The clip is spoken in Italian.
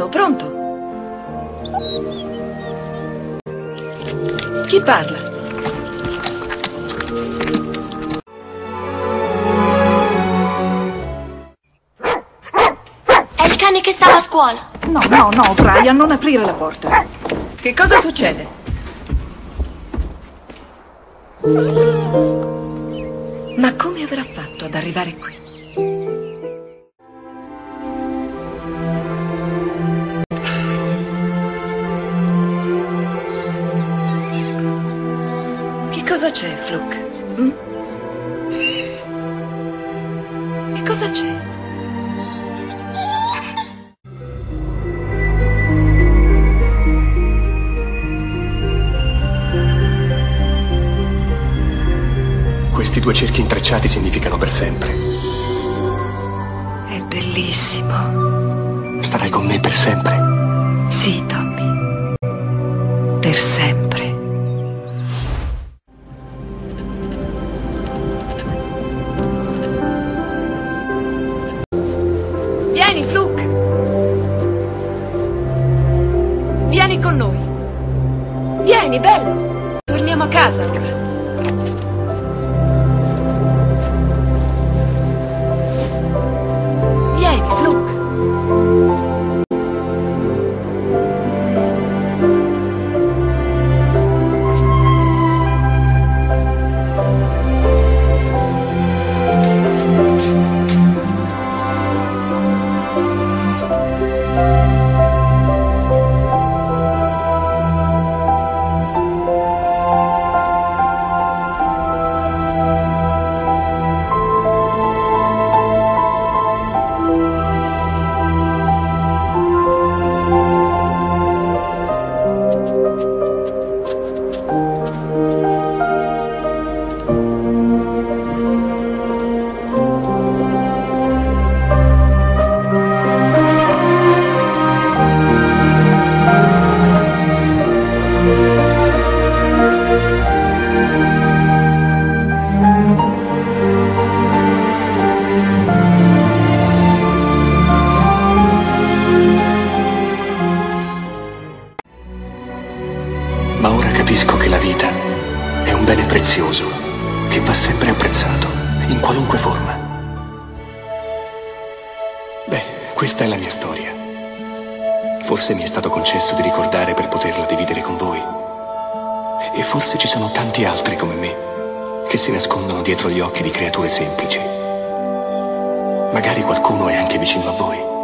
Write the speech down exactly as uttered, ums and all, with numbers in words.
Pronto, pronto. Chi parla? È il cane che stava a scuola. No, no, no, Brian, non aprire la porta. Che cosa succede? Ma come avrà fatto ad arrivare qui? Che cosa c'è, Fluke? Hm? Che cosa c'è? Questi due cerchi intrecciati significano per sempre. È bellissimo. Starai con me per sempre. Sì, Tommy. Per sempre. Vieni, Fluke. Vieni con noi. Vieni, bello. Torniamo a casa ora. Vieni, Fluke. Ma ora capisco che la vita è un bene prezioso che va sempre apprezzato, in qualunque forma. Beh, questa è la mia storia. Forse mi è stato concesso di ricordare per poterla dividere con voi. E forse ci sono tanti altri come me che si nascondono dietro gli occhi di creature semplici. Magari qualcuno è anche vicino a voi.